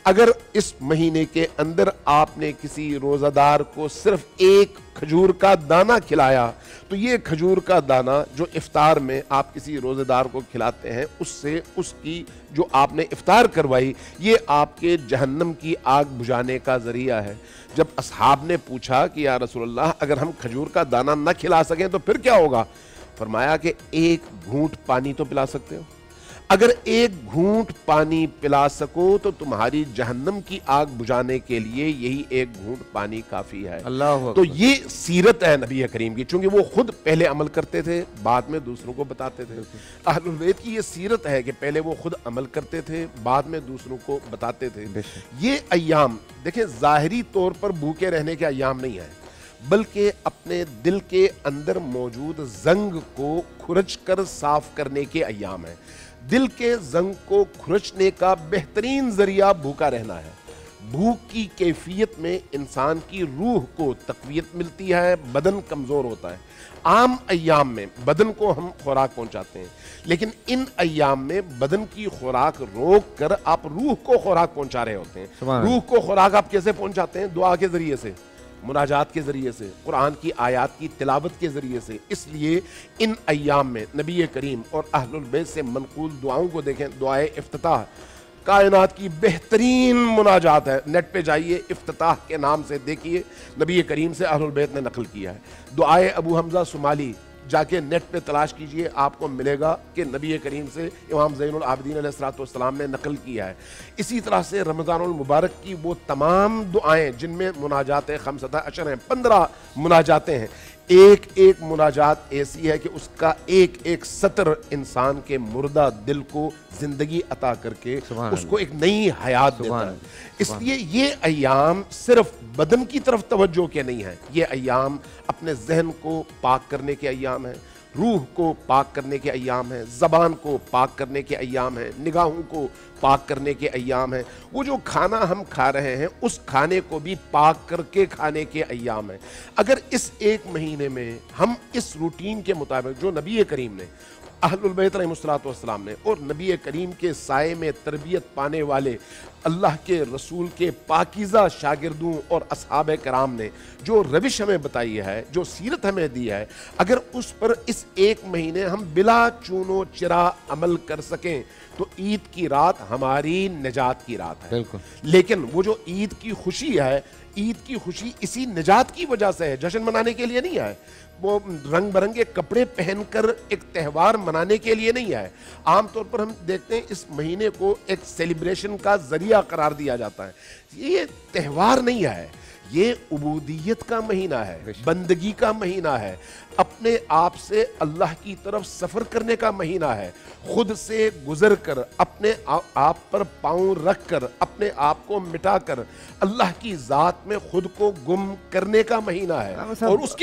اگر اس مہینے کے اندر آپ نے کسی روزہ کو صرف ایک کھجور کا دانہ کھلایا تو یہ کھجور کا دانہ جو افطار میں آپ کسی روزہ دار کو کھلاتے ہیں اس سے اس کی جو آپ نے افطار کروائی یہ آپ کے جہنم کی آگ بجھانے کا ذریعہ ہے۔ جب اصحاب نے پوچھا کہ یا رسول اللہ اگر ہم کھجور کا دانہ نہ کھلا سکیں تو پھر کیا ہوگا؟ فرمایا کہ ایک گھونٹ پانی تو پلا سکتے ہو، اگر ایک گھونٹ پانی پلا سکو تو تمہاری جہنم کی آگ بجھانے کے لیے یہی ایک گھونٹ پانی کافی ہے۔ تو یہ سیرت ہے نبی کریم کی، چونکہ وہ خود پہلے عمل کرتے تھے بعد میں دوسروں کو بتاتے تھے۔ اہل البیت کی یہ سیرت ہے کہ پہلے وہ خود عمل کرتے تھے بعد میں دوسروں کو بتاتے تھے۔ یہ ایام دیکھیں ظاہری طور پر بھوکے رہنے کے ایام نہیں ہیں، بلکہ اپنے دل کے اندر موجود زنگ کو کھرچ کر صاف کرنے کے ایام ہیں۔ دل کے زنگ کو کھرچنے کا بہترین ذریعہ بھوکا رہنا ہے۔ بھوک کی کیفیت میں انسان کی روح کو تقویت ملتی ہے، بدن کمزور ہوتا ہے۔ عام ایام میں بدن کو ہم خوراک پہنچاتے ہیں، لیکن ان ایام میں بدن کی خوراک روک کر آپ روح کو خوراک پہنچا رہے ہوتے ہیں۔ روح کو خوراک آپ کیسے پہنچاتے ہیں؟ دعا کے ذریعے سے، مناجات کے ذریعے سے، قرآن کی آیات کی تلاوت کے ذریعے سے۔ اس لیے ان ایام میں نبی کریم اور اہل البیت سے منقول دعاؤں کو دیکھیں۔ دعائے افتتاح کائنات کی بہترین مناجات ہے، نیٹ پہ جائیے افتتاح کے نام سے دیکھیے، نبی کریم سے اہل البیت نے نقل کیا ہے۔ دعائے ابو حمزہ سمالی جا کے نیٹ پہ تلاش کیجئے، آپ کو ملے گا کہ نبی کریم سے امام زین العابدین علیہ السلام نے نقل کیا ہے۔ اسی طرح سے رمضان المبارک کی وہ تمام دعائیں جن میں مناجات 15 ہیں، 15 مناجاتیں ہیں، ایک ایک مناجات ایسی ہے کہ اس کا ایک ایک سطر انسان کے مردہ دل کو زندگی عطا کر کے اس کو ایک نئی حیات دیتا ہے۔ اس لیے یہ ایام صرف بدن کی طرف توجہ کے نہیں ہیں، یہ ایام اپنے ذہن کو پاک کرنے کے ایام ہیں، روح کو پاک کرنے کے ایام ہیں، زبان کو پاک کرنے کے ایام ہیں، نگاہوں کو پاک کرنے کے ایام ہیں۔ وہ جو کھانا ہم کھا رہے ہیں اس کھانے کو بھی پاک کر کے کھانے کے ایام ہیں۔ اگر اس ایک مہینے میں ہم اس روٹین کے مطابق جو نبی کریم نے، اہل البیت علیہ السلام نے اور نبی کریم کے سائے میں تربیت پانے والے اللہ کے رسول کے پاکیزہ شاگردوں اور اصحاب کرام نے جو روش ہمیں بتائی ہے، جو سیرت ہمیں دی ہے، اگر اس پر اس ایک مہینے ہم بلا چون و چرا عمل کر سکیں تو عید کی رات ہماری نجات کی رات ہے۔ لیکن وہ جو عید کی خوشی ہے، عید کی خوشی اسی نجات کی وجہ سے ہے، جشن منانے کے لیے نہیں ہے، وہ رنگ برنگے کپڑے پہن کر ایک تہوار منانے کے لیے نہیں ہے۔ عام طور پر ہم دیکھتے ہیں اس مہینے کو ایک سیلیبریشن کا ذریعہ قرار دیا جاتا ہے۔ یہ تہوار نہیں ہے، یہ عبودیت کا مہینہ ہے، بندگی کا مہینہ ہے، اپنے آپ سے اللہ کی طرف سفر کرنے کا مہینہ ہے، خود سے گزر کر اپنے آپ پر پاؤں رکھ کر اپنے آپ کو مٹا کر اللہ کی ذات میں خود کو گم کرنے کا مہینہ ہے۔ اور اس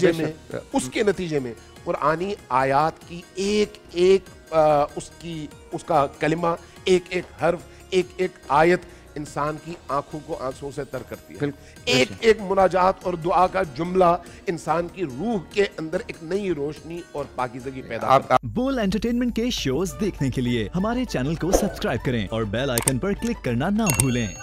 کے نتیجے میں قرآنی آیات کی ایک ایک اس کا کلمہ، ایک ایک حرف، ایک ایک آیت انسان کی آنکھوں کو آنسوں سے تر کرتی ہے۔ ایک ایک مناجات اور دعا کا جملہ انسان کی روح کے اندر ایک نئی روشنی اور پاکیزگی پیدا کرتا ہے۔ بول انٹرٹینمنٹ کے شوز دیکھنے کے لیے ہمارے چینل کو سبسکرائب کریں اور بیل آئیکن پر کلک کرنا نہ بھولیں۔